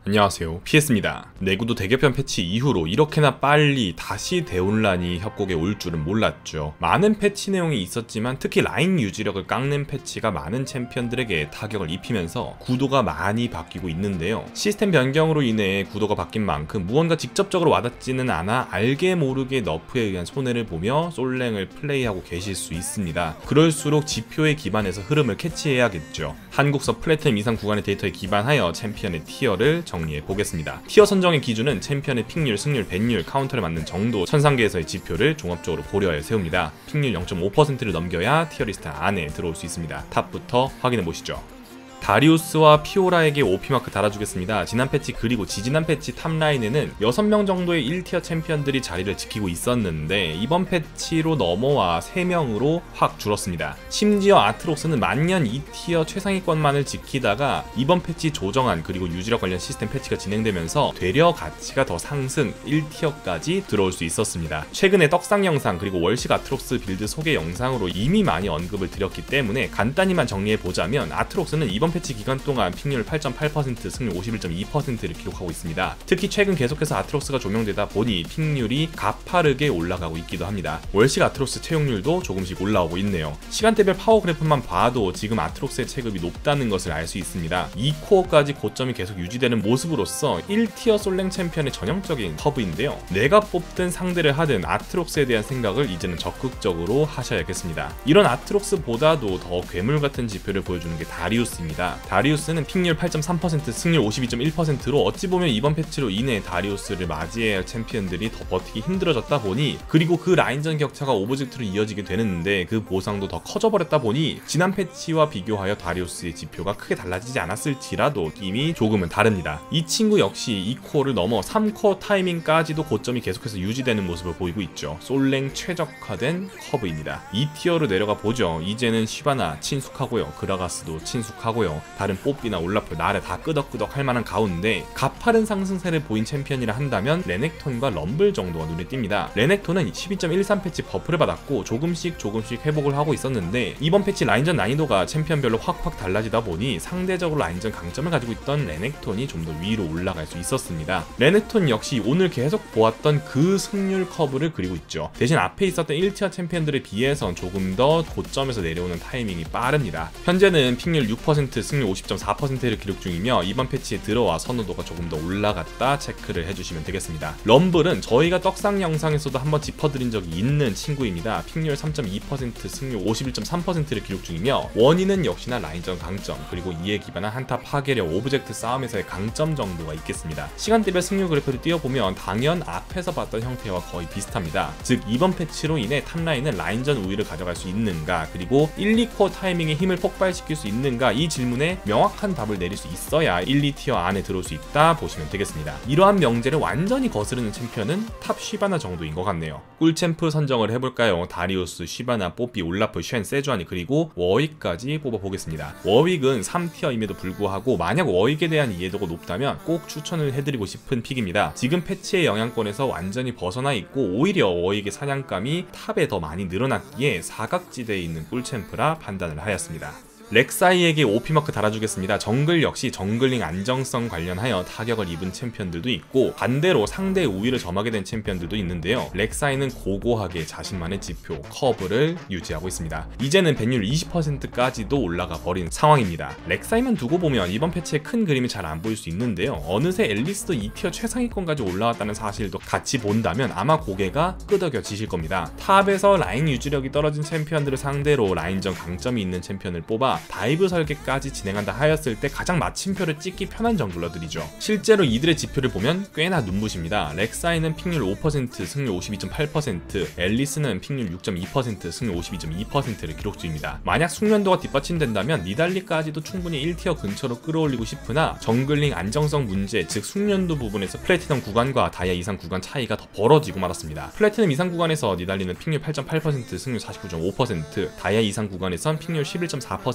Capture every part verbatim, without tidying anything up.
안녕하세요, 피에스입니다. 내구도 대개편 패치 이후로 이렇게나 빨리 다시 대혼란이 협곡에 올 줄은 몰랐죠. 많은 패치 내용이 있었지만 특히 라인 유지력을 깎는 패치가 많은 챔피언들에게 타격을 입히면서 구도가 많이 바뀌고 있는데요. 시스템 변경으로 인해 구도가 바뀐 만큼 무언가 직접적으로 와닿지는 않아 알게 모르게 너프에 의한 손해를 보며 솔랭을 플레이하고 계실 수 있습니다. 그럴수록 지표에 기반해서 흐름을 캐치해야겠죠. 한국서 플래티넘 이상 구간의 데이터에 기반하여 챔피언의 티어를 정리해 보겠습니다. 티어 선정의 기준은 챔피언의 픽률, 승률, 벤율, 카운터를 맞는 정도, 천상계에서의 지표를 종합적으로 고려해 세웁니다. 픽률 영 점 오 퍼센트를 넘겨야 티어리스트 안에 들어올 수 있습니다. 탑부터 확인해 보시죠. 다리우스와 피오라에게 오피마크 달아주겠습니다. 지난 패치 그리고 지지난 패치 탑라인에는 여섯 명 정도의 일 티어 챔피언들이 자리를 지키고 있었는데 이번 패치로 넘어와 세 명으로 확 줄었습니다. 심지어 아트록스는 만년 이 티어 최상위권만을 지키다가 이번 패치 조정안 그리고 유지력 관련 시스템 패치가 진행되면서 되려 가치가 더 상승 일 티어까지 들어올 수 있었습니다. 최근에 떡상 영상 그리고 월식 아트록스 빌드 소개 영상으로 이미 많이 언급을 드렸기 때문에 간단히만 정리해보자면 아트록스는 이번 패치 기간 동안 픽률 팔 점 팔 퍼센트, 승률 오십일 점 이 퍼센트를 기록하고 있습니다. 특히 최근 계속해서 아트록스가 조명되다 보니 픽률이 가파르게 올라가고 있기도 합니다. 월식 아트록스 채용률도 조금씩 올라오고 있네요. 시간대별 파워 그래프만 봐도 지금 아트록스의 체급이 높다는 것을 알 수 있습니다. 이 코어까지 고점이 계속 유지되는 모습으로서 일 티어 솔랭 챔피언의 전형적인 커브인데요. 내가 뽑든 상대를 하든 아트록스에 대한 생각을 이제는 적극적으로 하셔야겠습니다. 이런 아트록스보다도 더 괴물같은 지표를 보여주는 게 다리우스입니다. 다리우스는 픽률 팔 점 삼 퍼센트, 승률 오십이 점 일 퍼센트로 어찌 보면 이번 패치로 인해 다리우스를 맞이해야 할 챔피언들이 더 버티기 힘들어졌다 보니, 그리고 그 라인전 격차가 오브젝트로 이어지게 되는데 그 보상도 더 커져버렸다 보니 지난 패치와 비교하여 다리우스의 지표가 크게 달라지지 않았을지라도 느낌이 조금은 다릅니다. 이 친구 역시 이 코어를 넘어 삼 코어 타이밍까지도 고점이 계속해서 유지되는 모습을 보이고 있죠. 솔랭 최적화된 커브입니다. 이 티어로 내려가 보죠. 이제는 쉬바나 친숙하고요, 그라가스도 친숙하고요, 다른 뽀삐나 올라프, 나레 다 끄덕끄덕 할 만한 가운데 가파른 상승세를 보인 챔피언이라 한다면 레넥톤과 럼블 정도가 눈에 띕니다. 레넥톤은 십이 점 일삼 패치 버프를 받았고 조금씩 조금씩 회복을 하고 있었는데 이번 패치 라인전 난이도가 챔피언별로 확확 달라지다 보니 상대적으로 라인전 강점을 가지고 있던 레넥톤이 좀 더 위로 올라갈 수 있었습니다. 레넥톤 역시 오늘 계속 보았던 그 승률 커브를 그리고 있죠. 대신 앞에 있었던 일 티어 챔피언들에 비해선 조금 더 고점에서 내려오는 타이밍이 빠릅니다. 현재는 픽률 육 퍼센트, 승률 오십 점 사 퍼센트를 기록 중이며 이번 패치에 들어와 선호도가 조금 더 올라갔다 체크를 해주시면 되겠습니다. 럼블은 저희가 떡상 영상에서도 한번 짚어드린 적이 있는 친구입니다. 픽률 삼 점 이 퍼센트, 승률 오십일 점 삼 퍼센트를 기록 중이며 원인은 역시나 라인전 강점 그리고 이에 기반한 한타 파괴력, 오브젝트 싸움에서의 강점 정도가 있겠습니다. 시간대별 승률 그래프를 띄워보면 당연 앞에서 봤던 형태와 거의 비슷합니다. 즉 이번 패치로 인해 탑라인은 라인전 우위를 가져갈 수 있는가, 그리고 일, 이 코어 타이밍에 힘을 폭발시킬 수 있는가, 이 질문에 명확한 답을 내릴 수 있어야 일, 이 티어 안에 들어올 수 있다 보시면 되겠습니다. 이러한 명제를 완전히 거스르는 챔피언은 탑 쉬바나 정도인 것 같네요. 꿀챔프 선정을 해볼까요? 다리우스, 쉬바나, 뽀삐, 올라프, 쉔, 세주아니 그리고 워윅까지 뽑아보겠습니다. 워윅은 삼 티어임에도 불구하고 만약 워윅에 대한 이해도가 높다면 꼭 추천을 해드리고 싶은 픽입니다. 지금 패치의 영향권에서 완전히 벗어나 있고 오히려 워윅의 사냥감이 탑에 더 많이 늘어났기에 사각지대에 있는 꿀챔프라 판단을 하였습니다. 렉사이에게 오피마크 달아주겠습니다. 정글 역시 정글링 안정성 관련하여 타격을 입은 챔피언들도 있고 반대로 상대의 우위를 점하게 된 챔피언들도 있는데요. 렉사이는 고고하게 자신만의 지표, 커브를 유지하고 있습니다. 이제는 벤율 이십 퍼센트까지도 올라가 버린 상황입니다. 렉사이만 두고 보면 이번 패치의 큰 그림이 잘 안 보일 수 있는데요. 어느새 앨리스도 이 티어 최상위권까지 올라왔다는 사실도 같이 본다면 아마 고개가 끄덕여지실 겁니다. 탑에서 라인 유지력이 떨어진 챔피언들을 상대로 라인전 강점이 있는 챔피언을 뽑아 다이브 설계까지 진행한다 하였을 때 가장 마침표를 찍기 편한 정글러들이죠. 실제로 이들의 지표를 보면 꽤나 눈부십니다. 렉사이는 픽률 오 퍼센트, 승률 오십이 점 팔 퍼센트, 앨리스는 픽률 육 점 이 퍼센트, 승률 오십이 점 이 퍼센트를 기록 중입니다. 만약 숙련도가 뒷받침된다면 니달리까지도 충분히 일 티어 근처로 끌어올리고 싶으나 정글링 안정성 문제, 즉 숙련도 부분에서 플래티넘 구간과 다이아 이상 구간 차이가 더 벌어지고 말았습니다. 플래티넘 이상 구간에서 니달리는 픽률 팔 점 팔 퍼센트, 승률 사십구 점 오 퍼센트, 다이아 이상 구간에선 픽률 십일 점 사 퍼센트,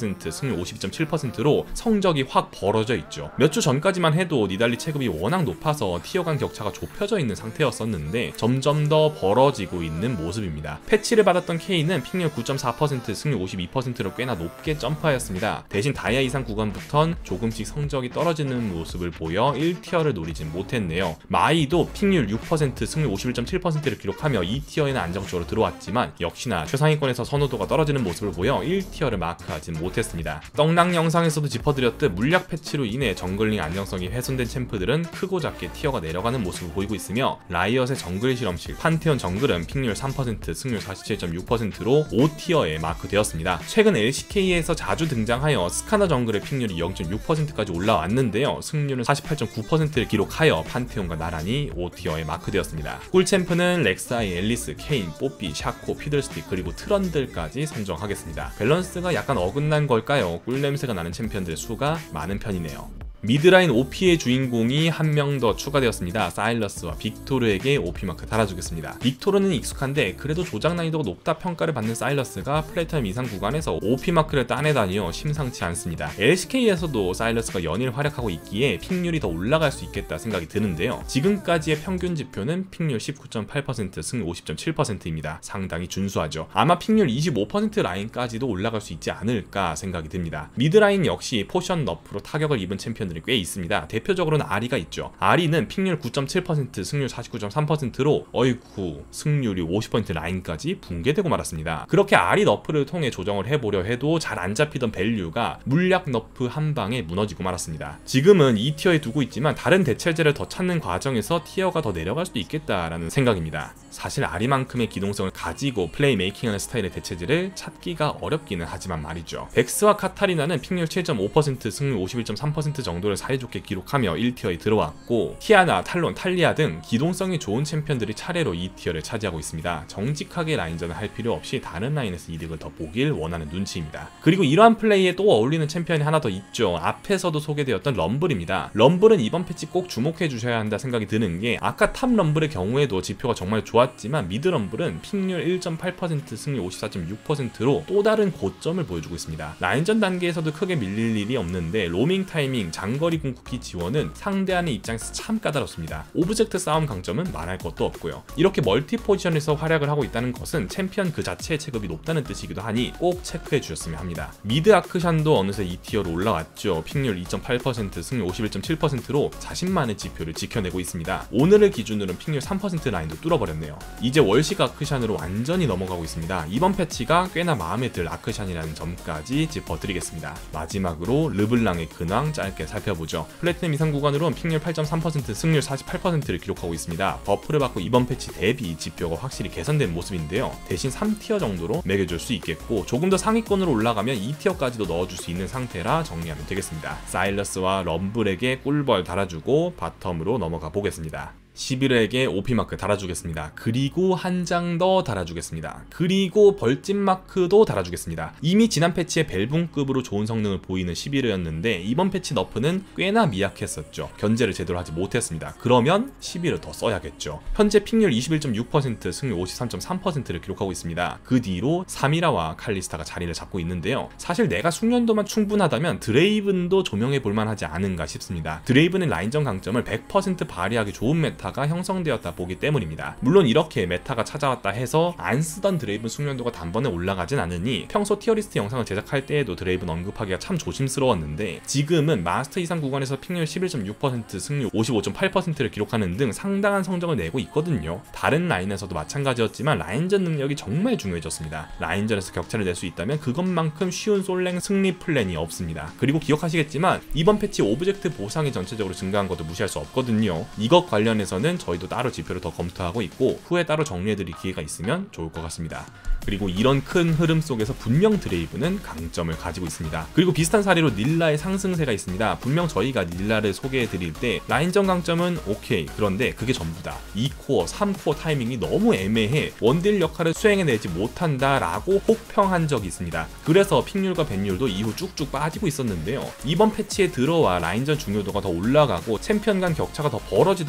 퍼센트, 승률 오십이 점 칠 퍼센트로 성적이 확 벌어져 있죠. 몇 주 전까지만 해도 니달리 체급이 워낙 높아서 티어 간 격차가 좁혀져 있는 상태였었는데 점점 더 벌어지고 있는 모습입니다. 패치를 받았던 K는 픽률 구 점 사 퍼센트, 승률 오십이 퍼센트로 꽤나 높게 점프하였습니다. 대신 다이아 이상 구간부턴 조금씩 성적이 떨어지는 모습을 보여 일 티어를 노리진 못했네요. 마이도 픽률 육 퍼센트, 승률 오십일 점 칠 퍼센트를 기록하며 이 티어에는 안정적으로 들어왔지만 역시나 최상위권에서 선호도가 떨어지는 모습을 보여 일 티어를 마크하진 못했습니다. 떡락 영상에서도 짚어드렸듯 물약 패치로 인해 정글링 안정성이 훼손된 챔프들은 크고 작게 티어가 내려가는 모습을 보이고 있으며 라이엇의 정글 실험실 판테온 정글은 픽률 삼 퍼센트, 승률 사십칠 점 육 퍼센트로 오 티어에 마크되었습니다. 최근 엘씨케이에서 자주 등장하여 스카너 정글의 픽률이 영 점 육 퍼센트까지 올라왔는데요. 승률은 사십팔 점 구 퍼센트를 기록하여 판테온과 나란히 오 티어에 마크되었습니다. 꿀챔프는 렉사이, 앨리스, 케인, 뽀삐, 샤코, 피들스틱 그리고 트런들까지 선정하겠습니다. 밸런스가 약간 어긋난 걸까요? 꿀냄새가 나는 챔피언들의 수가 많은 편이네요. 미드라인 오피의 주인공이 한 명 더 추가되었습니다. 사일러스와 빅토르에게 오피 마크 달아주겠습니다. 빅토르는 익숙한데 그래도 조작 난이도가 높다 평가를 받는 사일러스가 플래티넘 이상 구간에서 오피 마크를 따내다니요 심상치 않습니다. 엘씨케이에서도 사일러스가 연일 활약하고 있기에 픽률이 더 올라갈 수 있겠다 생각이 드는데요. 지금까지의 평균 지표는 픽률 십구 점 팔 퍼센트, 승률 오십 점 칠 퍼센트입니다. 상당히 준수하죠. 아마 픽률 이십오 퍼센트 라인까지도 올라갈 수 있지 않을까 생각이 듭니다. 미드라인 역시 포션 너프로 타격을 입은 챔피언 꽤 있습니다. 대표적으로는 아리가 있죠. 아리는 픽률 구 점 칠 퍼센트, 승률 사십구 점 삼 퍼센트로 어이쿠 승률이 오십 퍼센트 라인까지 붕괴되고 말았습니다. 그렇게 아리 너프를 통해 조정을 해보려 해도 잘 안 잡히던 밸류가 물약 너프 한 방에 무너지고 말았습니다. 지금은 이 티어에 두고 있지만 다른 대체제를 더 찾는 과정에서 티어가 더 내려갈 수도 있겠다라는 생각입니다. 사실 아리만큼의 기동성을 가지고 플레이 메이킹하는 스타일의 대체제를 찾기가 어렵기는 하지만 말이죠. 백스와 카타리나는 픽률 칠 점 오 퍼센트, 승률 오십일 점 삼 퍼센트 정도 정도를 사이좋게 기록하며 일 티어에 들어왔고 티아나, 탈론, 탈리아 등 기동성이 좋은 챔피언들이 차례로 이 티어를 차지하고 있습니다. 정직하게 라인전을 할 필요 없이 다른 라인에서 이득을 더 보길 원하는 눈치입니다. 그리고 이러한 플레이에 또 어울리는 챔피언이 하나 더 있죠. 앞에서도 소개되었던 럼블입니다. 럼블은 이번 패치 꼭 주목해 주셔야 한다 생각이 드는 게 아까 탑 럼블의 경우에도 지표가 정말 좋았지만 미드 럼블은 픽률 일 점 팔 퍼센트, 승률 오십사 점 육 퍼센트로 또 다른 고점을 보여주고 있습니다. 라인전 단계에서도 크게 밀릴 일이 없는데 로밍 타이밍, 장거리 궁극기 지원은 상대하는 입장에서 참 까다롭습니다. 오브젝트 싸움 강점은 말할 것도 없고요. 이렇게 멀티 포지션에서 활약을 하고 있다는 것은 챔피언 그 자체의 체급이 높다는 뜻이기도 하니 꼭 체크해 주셨으면 합니다. 미드 아크샨도 어느새 이 티어로 올라왔죠. 픽률 이 점 팔 퍼센트, 승률 오십일 점 칠 퍼센트로 자신만의 지표를 지켜내고 있습니다. 오늘을 기준으로는 픽률 삼 퍼센트 라인도 뚫어버렸네요. 이제 월식 아크샨으로 완전히 넘어가고 있습니다. 이번 패치가 꽤나 마음에 들 아크샨이라는 점까지 짚어드리겠습니다. 마지막으로 르블랑의 근황 짧게 살펴보죠. 플래티넘 이상 구간으로는 픽률 팔 점 삼 퍼센트, 승률 사십팔 퍼센트를 기록하고 있습니다. 버프를 받고 이번 패치 대비 지표가 확실히 개선된 모습인데요. 대신 삼 티어 정도로 매겨줄 수 있겠고 조금 더 상위권으로 올라가면 이 티어까지도 넣어줄 수 있는 상태라 정리하면 되겠습니다. 사일러스와 럼블에게 꿀벌 달아주고 바텀으로 넘어가 보겠습니다. 십일에게 오피 마크 달아주겠습니다. 그리고 한 장 더 달아주겠습니다. 그리고 벌집 마크도 달아주겠습니다. 이미 지난 패치에 벨붕급으로 좋은 성능을 보이는 십일회였는데 이번 패치 너프는 꽤나 미약했었죠. 견제를 제대로 하지 못했습니다. 그러면 십일을 더 써야겠죠. 현재 픽률 이십일 점 육 퍼센트, 승률 오십삼 점 삼 퍼센트를 기록하고 있습니다. 그 뒤로 사미라와 칼리스타가 자리를 잡고 있는데요. 사실 내가 숙련도만 충분하다면 드레이븐도 조명해 볼만하지 않은가 싶습니다. 드레이븐의 라인전 강점을 백 퍼센트 발휘하기 좋은 메타 가 형성되었다 보기 때문입니다. 물론 이렇게 메타가 찾아왔다 해서 안 쓰던 드레이븐 숙련도가 단번에 올라가진 않으니 평소 티어리스트 영상을 제작할 때에도 드레이븐 언급하기가 참 조심스러웠는데 지금은 마스터 이상 구간에서 픽률 십일 점 육 퍼센트, 승률 오십오 점 팔 퍼센트를 기록하는 등 상당한 성적을 내고 있거든요. 다른 라인에서도 마찬가지였지만 라인전 능력이 정말 중요해졌습니다. 라인전에서 격차를 낼 수 있다면 그것만큼 쉬운 솔랭 승리 플랜이 없습니다. 그리고 기억하시겠지만 이번 패치 오브젝트 보상이 전체적으로 증가한 것도 무시할 수 없거든요. 이것 관련해서 는 저희도 따로 지표를 더 검토하고 있고 후에 따로 정리해드릴 기회가 있으면 좋을 것 같습니다. 그리고 이런 큰 흐름 속에서 분명 드레이브는 강점을 가지고 있습니다. 그리고 비슷한 사례로 닐라의 상승세가 있습니다. 분명 저희가 닐라를 소개해드릴 때 라인전 강점은 오케이, 그런데 그게 전부다. 이 코어, 삼 코어 타이밍이 너무 애매해 원딜 역할을 수행해내지 못한다 라고 혹평한 적이 있습니다. 그래서 픽률과 밴율도 이후 쭉쭉 빠지고 있었는데요. 이번 패치에 들어와 라인전 중요도가 더 올라가고 챔피언 간 격차가 더 벌어지다 보니까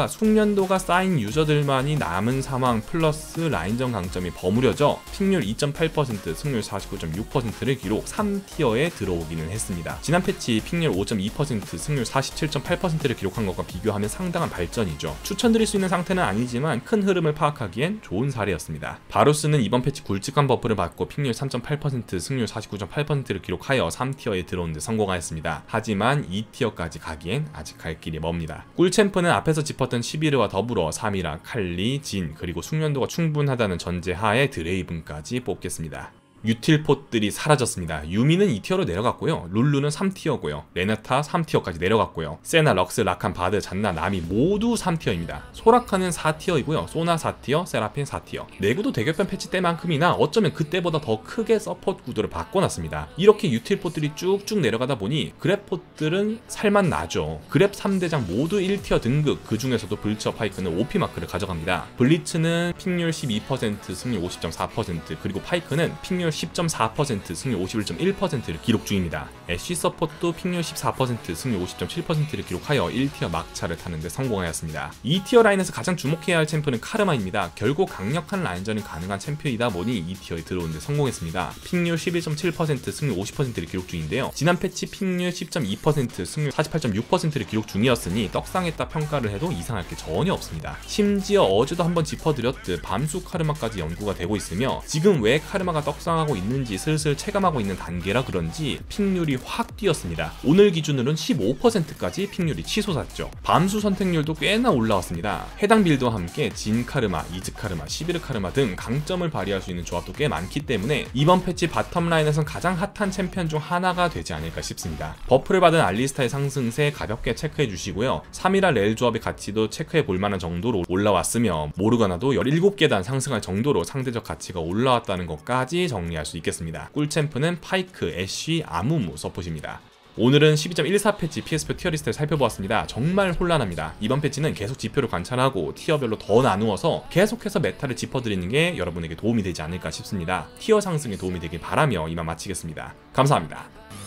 게다가 숙련도가 쌓인 유저들만이 남은 상황 플러스 라인전 강점이 버무려져 픽률 이 점 팔 퍼센트, 승률 사십구 점 육 퍼센트를 기록 삼 티어에 들어오기는 했습니다. 지난 패치 픽률 오 점 이 퍼센트, 승률 사십칠 점 팔 퍼센트를 기록한 것과 비교하면 상당한 발전이죠. 추천드릴 수 있는 상태는 아니지만 큰 흐름을 파악하기엔 좋은 사례였습니다. 바루스는 이번 패치 굵직한 버프를 받고 픽률 삼 점 팔 퍼센트, 승률 사십구 점 팔 퍼센트를 기록하여 삼 티어에 들어온 데 성공하였습니다. 하지만 이 티어까지 가기엔 아직 갈 길이 멉니다. 꿀챔프는 앞에서 짚었던 시비르와 더불어 사미라, 칼리, 진, 그리고 숙련도가 충분하다는 전제하에 드레이븐까지 뽑겠습니다. 유틸폿들이 사라졌습니다. 유미는 이 티어로 내려갔고요. 룰루는 삼 티어고요. 레나타 삼 티어까지 내려갔고요. 세나, 럭스, 라칸, 바드, 잔나, 나미 모두 삼 티어입니다. 소라카는 사 티어이고요. 소나 사 티어, 세라핀 사 티어. 내구도 대격변 패치 때만큼이나 어쩌면 그때보다 더 크게 서포트 구도를 바꿔놨습니다. 이렇게 유틸폿들이 쭉쭉 내려가다 보니 그랩폿들은 살만 나죠. 그랩 삼 대장 모두 일 티어 등급, 그 중에서도 블처, 파이크는 오피 마크를 가져갑니다. 블리츠는 픽률 십이 퍼센트, 승률 오십 점 사 퍼센트, 그리고 파이크는 픽률 십 점 사 퍼센트, 승률 오십일 점 일 퍼센트를 기록 중입니다. 애쉬 서폿도 픽률 십사 퍼센트, 승률 오십 점 칠 퍼센트를 기록하여 일 티어 막차를 타는데 성공하였습니다. 이 티어 라인에서 가장 주목해야 할 챔프는 카르마입니다. 결국 강력한 라인전이 가능한 챔프이다 보니 이 티어에 들어오는데 성공했습니다. 픽률 십일 점 칠 퍼센트, 승률 오십 퍼센트를 기록 중인데요. 지난 패치 픽률 십 점 이 퍼센트, 승률 사십팔 점 육 퍼센트를 기록 중이었으니 떡상했다 평가를 해도 이상할 게 전혀 없습니다. 심지어 어제도 한번 짚어드렸듯 밤수 카르마까지 연구가 되고 있으며 지금 왜 카르마가 떡상하고 있는지 슬슬 체감하고 있는 단계라 그런지 픽률이 확 뛰었습니다. 오늘 기준으로는 십오 퍼센트까지 픽률이 치솟았죠. 밤수 선택률도 꽤나 올라왔습니다. 해당 빌드와 함께 진 카르마, 이즈 카르마, 시비르 카르마 등 강점을 발휘할 수 있는 조합도 꽤 많기 때문에 이번 패치 바텀 라인에선 가장 핫한 챔피언 중 하나가 되지 않을까 싶습니다. 버프를 받은 알리스타의 상승세 가볍게 체크해 주시고요. 삼이라 렐 조합의 가치도 체크해 볼 만한 정도로 올라왔으며 모르가나도 열일곱 계단 상승할 정도로 상대적 가치가 올라왔다는 것까지 정리 할 수 있겠습니다. 꿀챔프는 파이크, 애쉬, 아무무 서폿입니다. 오늘은 십이 점 일사 패치 피에스포 티어리스트를 살펴보았습니다. 정말 혼란합니다. 이번 패치는 계속 지표를 관찰하고 티어별로 더 나누어서 계속해서 메타를 짚어드리는 게 여러분에게 도움이 되지 않을까 싶습니다. 티어 상승에 도움이 되길 바라며 이만 마치겠습니다. 감사합니다.